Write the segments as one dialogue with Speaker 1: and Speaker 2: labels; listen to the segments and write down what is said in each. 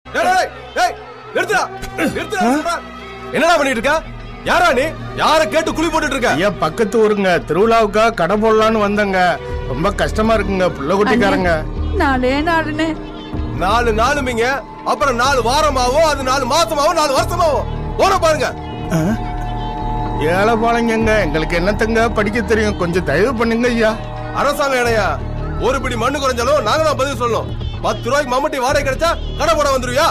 Speaker 1: என்னடா பண்ணிட்டு இருக்க? யாரா நீ? யார கேட்டு குழி போட்டுட்டு இருக்க?
Speaker 2: ஐயா பக்கத்து ஊருங்க, திருவிழாவுக்கா கடை போடலான்னு வந்தங்க. ரொம்ப கஷ்டமா இருக்குங்க புள்ள குட்டிக்காரங்க.
Speaker 1: 4 நாளுமிங்க, அப்புறம் 4 வாரமாவும், அது 4 மாசமாவும், 4 வருஷமாவும் போன பாருங்க.
Speaker 2: ஏழை பாளைங்க, எங்களுக்கு என்னத்தங்க படிக்க தெரியும், கொஞ்சம் தயவு பண்ணுங்க ஐயா.
Speaker 1: அரசாங்கம் இடையா ஒரு பிடி மண்ணு குறைஞ்சாலும் நாங்க தான் பதில் சொல்லணும். 10 ரூபாய்க்கு மம்முட்டி வாடகை கிடைச்சா கடை போட வந்துருவியா?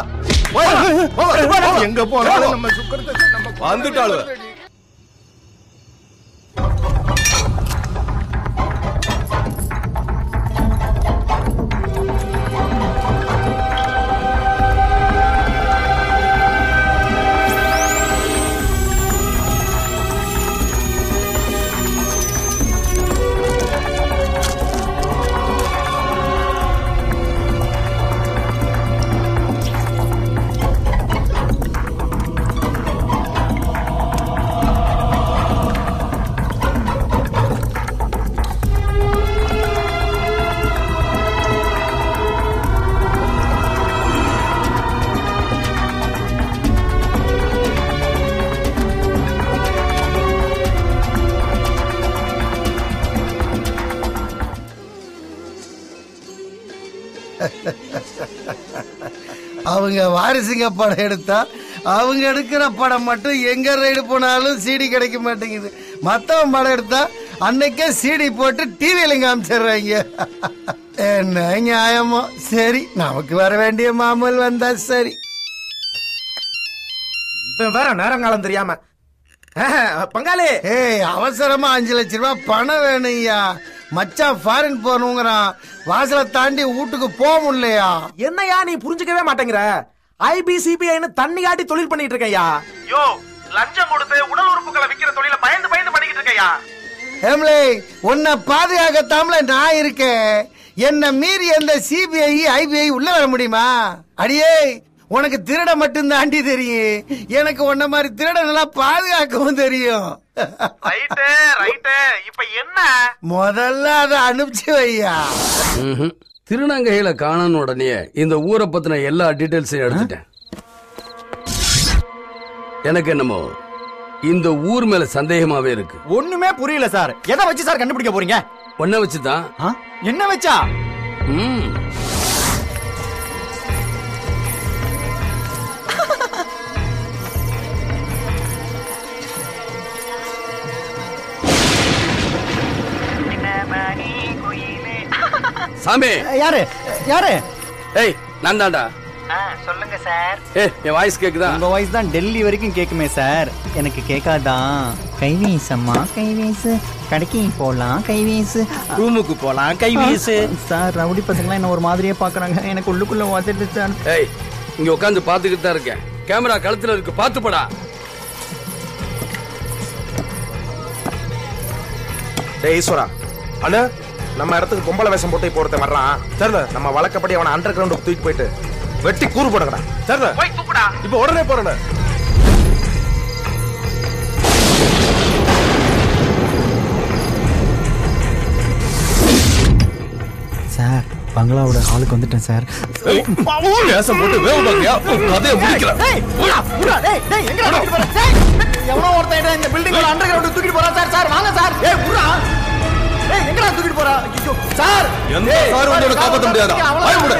Speaker 2: எங்க போனாலும் நம்ம சுக்கரத்தை
Speaker 1: வந்துட்டாளு.
Speaker 3: அவங்க வாரிசுங்க படம் எடுத்தா அவங்க எடுக்கிற படம் மட்டும் எங்க ரைடு போனாலும் சிடி கிடைக்க மாட்டேங்குது. மத்தவன் படம் எடுத்தா அன்னைக்கே சிடி போட்டு டிவியில காமிச்சிடுறாங்க. என்ன நியாயமோ? சரி, நமக்கு வர வேண்டிய மாமல் வந்தா சரி.
Speaker 4: இப்ப வேற நேரங்காலம் தெரியாம பங்காளி,
Speaker 3: அவசரமா 5 லட்சம் ரூபாய் பணம் வேணும்யா. மச்சான் ஃபாரின் போகணுங்கிறான், வாசலை தாண்டி வீட்டுக்கு போக முடியலையா?
Speaker 4: என்னையா நீ புரிஞ்சுக்கவே மாட்டேங்கிற? IBCBIன்னு தண்ணி காட்டி தொழில் பண்ணிட்டு இருக்கையா. யோ, லஞ்சம் கொடுத்து உடல் உறுப்புகளை விக்கிற தொழில பயந்து பண்ணிக்கிட்டு இருக்கையா.
Speaker 3: ஏம்லே, உன்னை பாதுகாக்கத்தாமல நான் இருக்கேன். என்ன மீறி எந்த CBI IBI உள்ள வர முடியுமா? அடியே, உனக்கு திருட மட்டும் தாண்டி தெரியும், எனக்கு உன்ன மாதிரி திருட நல்லா பாதுகாக்கவும் தெரியும்.
Speaker 4: இப்ப என்ன?
Speaker 3: முதல்ல அதை அனுப்பிச்சு வையா.
Speaker 5: திருநங்கையில காணணும் உடனே இந்த ஊரை பத்தின எல்லா டீடைல்ஸையும் எடுத்துட்டேன். எனக்கு என்னமோ இந்த ஊர் மேல சந்தேகமாவே இருக்கு.
Speaker 4: ஒண்ணுமே புரியல சார். எதை வச்சு சார் கண்டுபிடிக்க போறீங்க?
Speaker 5: ஒன்ன வச்சுதான்.
Speaker 4: என்ன வச்சா?
Speaker 5: சாமி.
Speaker 4: யாரு யாரு?
Speaker 5: ஏய், நான் தான்டா.
Speaker 4: சொல்லுங்க சார்.
Speaker 5: என் வாய்ஸ் கேக்குதா?
Speaker 4: உங்க வாய்ஸ் தான் டெல்லி வரைக்கும் கேக்குமே சார். எனக்கு கேட்காதான். கைவீசம்மா கைவீசு, கடைக்கு போலாம் கைவீசு, ரூமுக்கு போலாம் கைவீசு. சார், ரவுடி பசங்களாம் என்ன ஒரு மாதிரியே பாக்குறாங்க. எனக்கு உள்ளுக்குள்ள வந்துட்டு சார்.
Speaker 5: ஏய், இங்க உட்காந்து பாத்துக்கிட்டு தான் இருக்கேன். கேமரா கழுத்துல இருக்கு, பாத்து படா.
Speaker 6: ஈஸ்வரா அண்ணா, நம்ம இடத்துக்கு பொம்பளை வேஷம் போட்டு போறத வர்றான். தெரியல, நம்ம வழக்கப்படி அவனை அண்டர் கிரவுண்டுக்கு தூக்கி போயிட்டு வெட்டி கூறு போடுங்கடா. தெரியல,
Speaker 1: போய் தூக்குடா. இப்ப உடனே போறேன்.
Speaker 4: சார், பங்களாவோட ஹாலுக்கு வந்துட்டேன் சார்.
Speaker 1: வேஷம் போட்டு வேவு பாக்கியா? கதையை முடிக்கலாம்.
Speaker 4: எவ்வளவு ஒருத்தன் இந்த பில்டிங் அண்டர் கிரவுண்ட் தூக்கிட்டு போறான் சார். சார் வாங்க சார். எங்கடா தூக்கிட்டு போறா? சார்,
Speaker 1: எந்த சார் உங்களோட காப்பாற்ற முடியாதா? பயப்பட.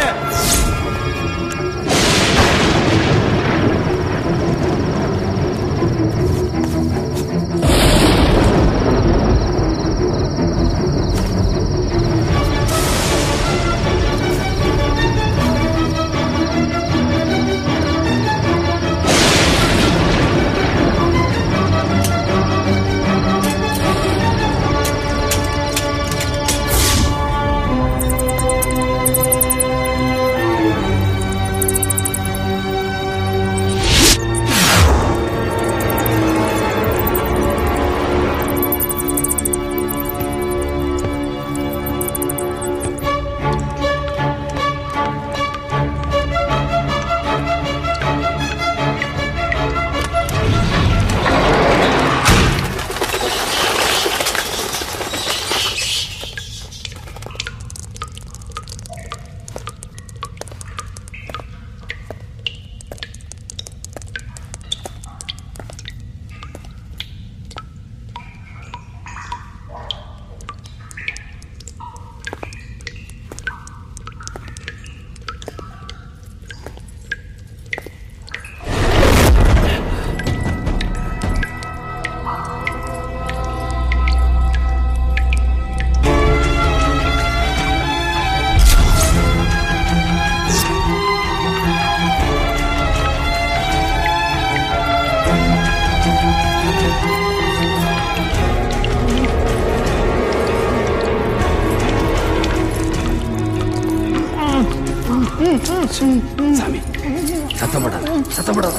Speaker 5: சத்தப்படாத.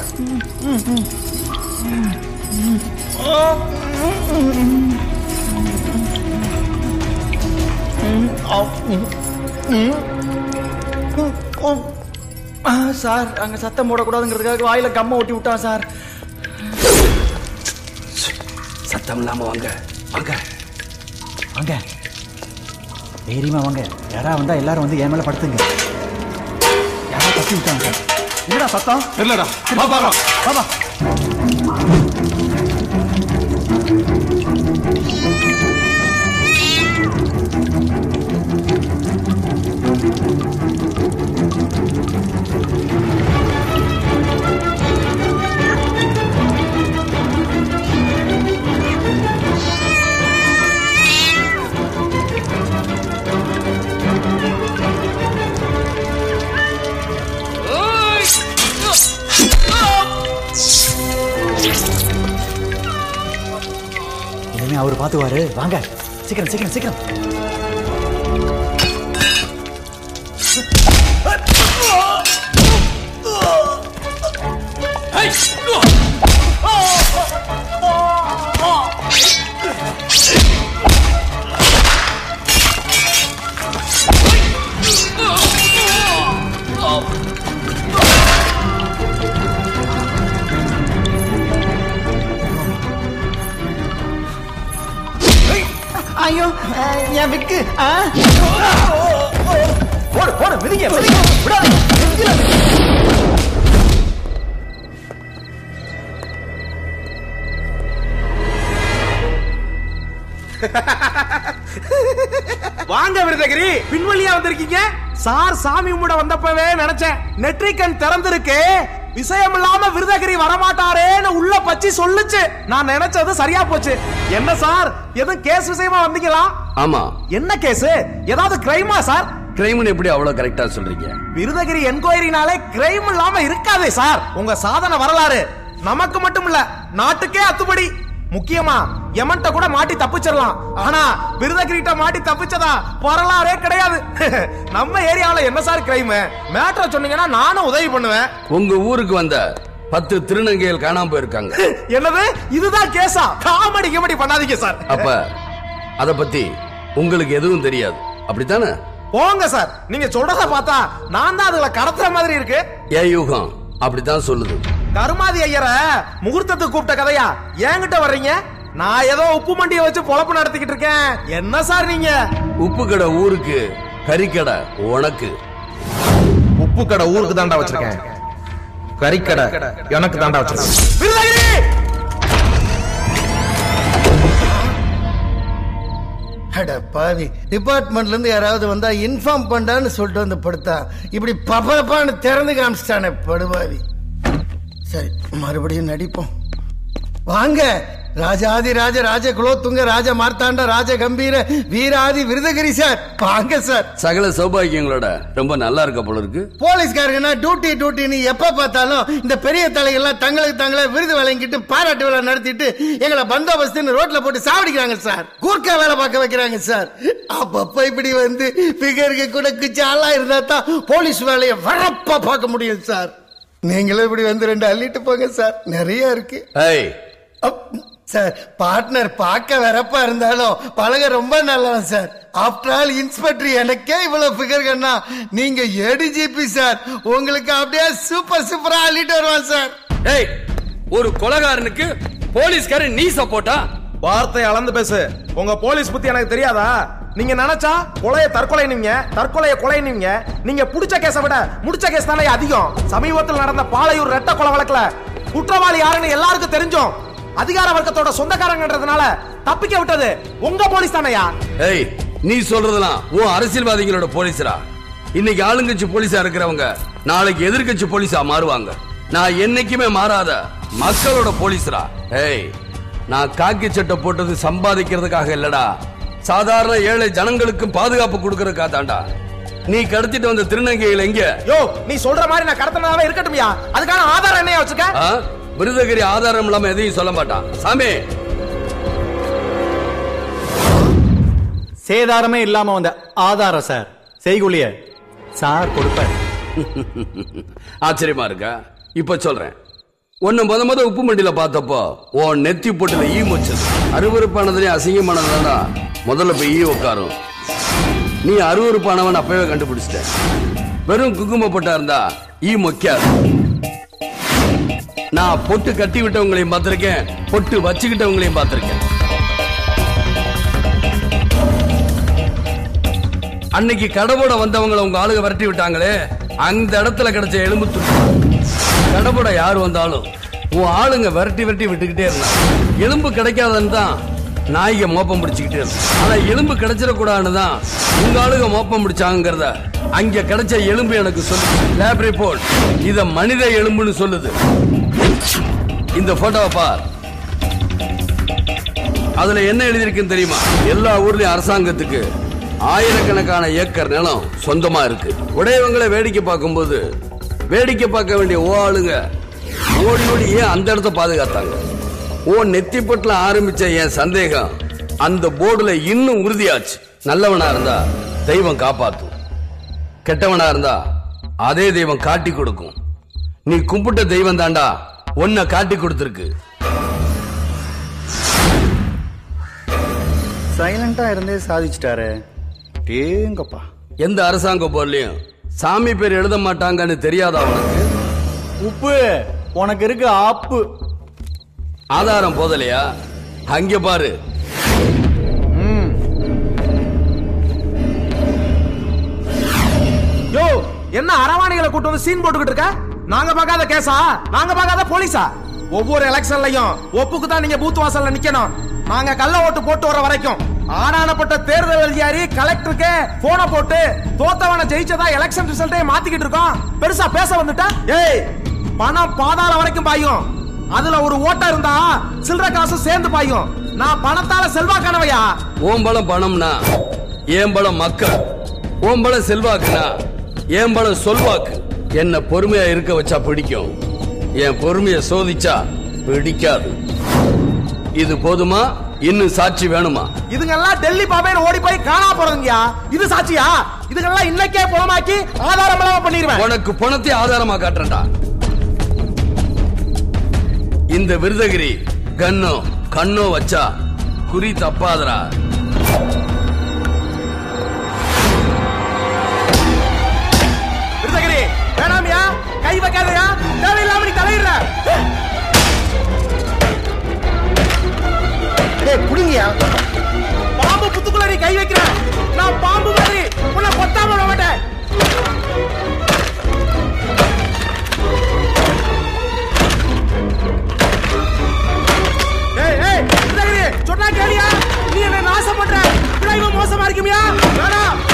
Speaker 4: சார் அங்க சத்தம் போடக்கூடாதுங்கிறதுக்காக வாயில கம்ம ஒட்டி விட்டான் சார்.
Speaker 5: சத்தம் இல்லாம வாங்க.
Speaker 4: வாங்க தைரியமா வாங்க. யாரா வந்தா எல்லாரும் வந்து என் மேல படுத்துங்க. யாரா தப்பி விட்டாங்க சார். என்னடா சத்தம்
Speaker 1: தெரியலடா. பாப்பா
Speaker 4: பாபா அவர் பாத்துவாரு. வாங்க சீக்கிரம் சீக்கிரம் சீக்கிரம். ஐயோ என் விக்கு. போடு போடு மிதிங்க விடாத.
Speaker 6: வாங்க விருதகிரி, பின்வழியா வந்திருக்கீங்க. சார் சாமி கும்பிட வந்தப்பவே நினைச்சேன் நெற்றிக்கண் திறந்திருக்கு, விஷயம் இல்லாம விருதகிரி வரமாட்டாரேன்னு உள்ள பச்சி சொல்லுச்சு. நான் நினைச்சது சரியா போச்சு. என்ன சார் எதுவும் கேஸ் விஷயமா வந்தீங்களா?
Speaker 5: ஆமா.
Speaker 6: என்ன கேஸ்? ஏதாவது கிரைமா சார்?
Speaker 5: கிரைம்னு எப்படி அவ்வளவு கரெக்டா சொல்றீங்க?
Speaker 6: விருதகிரி என்கொயரினாலே கிரைம் இல்லாம இருக்காதே சார். உங்க சாதனை வரலாறு நமக்கு மட்டும் இல்ல நாட்டுக்கே அத்துப்படி. முக்கியமா எமன்ட்ட கூட மாட்டி தப்பிச்சிடலாம், ஆனா விருதகிரிட்ட மாட்டி தப்பிச்சதா வரலாறே கிடையாது. நம்ம ஏரியாவுல என்ன சார் கிரைம்? மேட்டரை சொன்னீங்கன்னா நானும் உதவி பண்ணுவேன்.
Speaker 5: உங்க ஊருக்கு வந்த 10 திருநங்கைகள் காணாம போயிருக்காங்க.
Speaker 6: என்னது இதுதான் கேஸா? காமெடி கிமெடி பண்ணாதீங்க சார்.
Speaker 5: அப்ப அத பத்தி உங்களுக்கு எதுவும் தெரியாது அப்படித்தானே?
Speaker 6: போங்க சார், நீங்க சொல்றத பார்த்தா நான் தான் அதுல கடத்துற மாதிரி இருக்கு.
Speaker 5: ஏ யூகம் அப்படித்தான் சொல்லுது.
Speaker 6: கருமாதி ஐயரை முகூர்த்தத்துக்கு கூப்பிட்ட கதையா என்கிட்ட வர்றீங்க? நான் ஏதோ உப்பு மண்டியை வச்சு பொழப்பு நடத்திக்கிட்டு இருக்கேன். என்ன சார் நீங்க?
Speaker 5: உப்பு கடை ஊருக்கு, கறிக்கடை உனக்கு.
Speaker 6: உப்பு கடை ஊருக்கு தாண்டா வச்சிருக்கேன், கறிக்கடை எனக்கு தாண்டா வச்சிருக்கேன்.
Speaker 3: அட பாவி, டிபார்ட்மெண்ட்ல இருந்து யாராவது வந்தா இன்ஃபார்ம் பண்ணான்னு சொல்லிட்டு வந்து படுத்தா இப்படி பப்பரப்பான்னு திறந்து காமிச்சிட்டானே படுபாவி. சரி மறுபடியும் நடிப்போம். வாங்க ராஜாதி ராஜ ராஜ குலோத்துங்க ராஜ மார்த்தாண்ட ராஜ கம்பீர வீராதி விருதகிரி சார். வாங்க சார்.
Speaker 5: சகல சௌபாகியங்களோட ரொம்ப நல்லா இருக்க போல இருக்கு.
Speaker 3: போலீஸ்காரங்கன்னா டியூட்டி டியூட்டின்னு எப்ப பார்த்தாலும் இந்த பெரிய தலைகள்லாம் தங்களுக்கு தங்களை விருது வழங்கிட்டு பாராட்டு விழா நடத்திட்டு எங்களை பந்தோபஸ்துன்னு ரோட்ல போட்டு சாவடிக்கிறாங்க சார். கூர்க்கா வேலை பார்க்க வைக்கிறாங்க சார். அப்பப்ப இப்படி வந்து பிகருக்கு கூட குச்சாலா இருந்தா தான் போலீஸ் வேலையை வரப்பா பார்க்க முடியும் சார். நீங்களும் இப்படி வந்து 2 அள்ளிட்டு போங்க சார், நிறைய இருக்கு. சார் பார்ட்னர் பார்க்க வரப்பா இருந்தாலும் பழக ரொம்ப நல்லவன் சார். ஆஃப்டர் ஆல் இன்ஸ்பெக்டர் எனக்கே இவ்வளவு பிகர்கன்னா நீங்க ஏடிஜிபி சார், உங்களுக்கு அப்படியே சூப்பர் சூப்பரா அள்ளிட்டு வருவான் சார்.
Speaker 5: ஏய், ஒரு கொலைகாரனுக்கு போலீஸ்காரன் நீ சப்போர்ட்டா?
Speaker 6: வார்த்தை அளந்து பேசு. உங்க போலீஸ் பத்தி எனக்கு தெரியாதா? நீங்க நினைச்சா கொலைய தற்கொலை நீங்க, தற்கொலைய கொலை நீங்க. நீங்க புடிச்ச கேஸை விட முடிச்ச கேஸ் தானே அதிகம். சமீபத்தில் நடந்த பாலையூர் ரெட்ட கொலை வழக்குல குற்றவாளி யாருன்னு எல்லாருக்கும் தெரிஞ்சோம். அதிகார வர்க்கத்தோட சொந்தக்காரங்கன்றதுனால தப்பிக்க விட்டது உங்க போலீஸ் தானையா?
Speaker 5: ஏய், நீ சொல்றதெல்லாம் உன் அரசியல்வாதிகளோட போலீஸ்ரா. இன்னைக்கு ஆளுங்கட்சி போலீஸா இருக்கிறவங்க நாளைக்கு எதிர்கட்சி போலீஸா மாறுவாங்க. நான் என்னைக்குமே மாறாத மக்களோட போலீஸ்ரா. ஏய், நான் காக்கி சட்டை போட்டது சம்பாதிக்கிறதுக்காக இல்லடா, சாதாரண ஏழை ஜனங்களுக்கு பாதுகாப்பு கொடுக்கறதுக்காக தாண்டா. நீ கடத்திட்டு வந்த திருநங்கைகள் எங்க?
Speaker 6: யோ, நீ சொல்ற மாதிரி நான் கடத்தினதாவே இருக்கட்டும்யா, அதுக்கான ஆதாரம் என்னையா வச்சுக்க?
Speaker 5: விருதகிரி ஆதாரம் இல்லாம எதையும் சொல்ல மாட்டான் சாமி.
Speaker 4: சேதாரமே இல்லாம வந்த ஆதாரம் சார். செய்கூலிய சார் கொடுப்பார்.
Speaker 5: ஆச்சரியமா இருக்கா? இப்ப சொல்றேன். உன்னை முத உப்பு மண்டியில பார்த்தப்போ உன் நெத்தி போட்டுல ஈ மொச்சது. அருவருப்பானதுலயும் அசிங்கமானதுதான்டா முதல்ல போய் ஈ உட்காரும். நீ அருவருப்பானவன் அப்பவே கண்டுபிடிச்சிட்ட. வெறும் குங்குமப்பட்டா இருந்தா ஈ மொக்காது. நான் பொட்டு கட்டி விட்டவங்களையும் பார்த்திருக்கேன், பொட்டு வச்சுக்கிட்டவங்களையும் பார்த்திருக்கேன். அன்னைக்கு கடவோட வந்தவங்களை உங்க ஆளுக விரட்டி விட்டாங்களே, அந்த இடத்துல கிடைச்ச எலும்பு துண்டு. கடவோட யாரு வந்தாலும் உன் ஆளுங்க விரட்டி விட்டுக்கிட்டே இருந்தாங்க. எலும்பு கிடைக்காதுன்னு தான் நாய்க மோப்பம் பிடிச்சுக்கிட்டே இருந்தா. ஆனா எலும்பு கிடைச்சிடக்கூடாதுன்னு தான் உங்க ஆளுங்க மோப்பம் பிடிச்சாங்கிறத அங்க கிடைச்ச எலும்பு எனக்கு சொல்லுது. லேப் ரிப்போர்ட் இத மனித எலும்புன்னு சொல்லுது. இந்த போட்டோவை பார். அதுல என்ன எழுதியிருக்குன்னு தெரியுமா? எல்லா ஊர்லயும் அரசாங்கத்துக்கு ஆயிரக்கணக்கான ஏக்கர் நிலம் சொந்தமா இருக்கு. உடையவங்களை வேடிக்கை பார்க்கும்போது வேடிக்கை பார்க்க வேண்டிய ஆளுங்க ஓடி ஓடி ஏன் அந்த இடத்த பாதுகாத்தாங்க? நெத்திப்பட்டுல ஆரம்பிச்ச என் சந்தேகம் அந்த போர்டுல இன்னும் உறுதியாச்சு. நல்லவனா இருந்தா தெய்வம் காப்பாத்தும், கெட்டவனா இருந்தா அதே தெய்வம் காட்டி கொடுக்கும். நீ கும்பிட்ட தெய்வம் தாண்டா உன்னை காட்டி கொடுத்திருக்கு.
Speaker 4: சைலண்டா இருந்தே சாதிச்சிட்டாரு. டேங்கப்பா.
Speaker 5: எந்த அரசாங்க போர்லயும் சாமி பேர் எழுத மாட்டாங்கன்னு தெரியாதா உனக்கு?
Speaker 4: உப்பு உனக்கு இருக்கு ஆப்பு.
Speaker 5: ஆதாரம் போதலையா? அங்க பாரு.
Speaker 6: யோ, என்ன அரவாணிகளை கூட்டு வந்து சீன் போட்டுக்கிட்டு இருக்க? நாங்க பார்க்காத கேஸா? நாங்க பார்க்காத போலீஸா? ஒவ்வொரு எலெக்ஷன்லயும் ஒப்புக்கு தான் நீங்க பூத் வாசல்ல நிக்கணும். நாங்க கள்ள ஓட்டு போட்டு வர வரைக்கும் ஆனானப்பட்ட தேர்தல் அதிகாரி கலெக்டருக்கு போன போட்டு தோத்தவன ஜெயிச்சதா எலெக்ஷன் ரிசல்ட்டே மாத்திக்கிட்டு இருக்கோம். பெருசா பேச வந்துட்டா? ஏய், பணம் பாதாள வரைக்கும் பாயும். அதுல ஒரு ஓட்டா இருந்தா சில்லற காசு சேர்ந்து பாயும். நான் பணத்தால செல்வாக்கானவையா?
Speaker 5: ஓம்பளம் பணம்னா ஏம்பளம் மக்கள், ஓம்பளம் செல்வாக்குனா ஏம்பளம் சொல்வாக்கு. என்ன பொறுமையா இருக்க வச்சா பிடிக்கும், என் பொறுமைய சோதிச்சா பிடிக்காது. இது போதுமா? இன்னும் சாட்சி வேணுமா?
Speaker 6: இதுங்கெல்லாம் டெல்லி பாபேன்னு ஓடி போய் காணா போறதுங்கயா. இது சாட்சியா? இதுங்கெல்லாம் இன்னைக்கே பணமாக்கி ஆதாரம் இல்லாம பண்ணிடுவேன்.
Speaker 5: உனக்கு பணத்தை ஆதாரமா காட்டுறேன்டா. இந்த விருதகிரி கண்ணோ கண்ணோ வச்சா குறி தப்பாதரா.
Speaker 6: விருதகிரி வேணாமியா, கை வைக்காதயா, தேவையில்லாம நீ தலையிடுற.
Speaker 3: புடிங்கயா.
Speaker 6: பாம்பு புத்துக்குள்ள நீ கை வைக்கிற. நான் பாம்பு மாதிரி உன்னை கொத்தாம விட மாட்டேன். சொன்னா கேளியா? நீ என்ன நாசம் பண்ற. மோசமா இருக்குமியா? வேணாம்.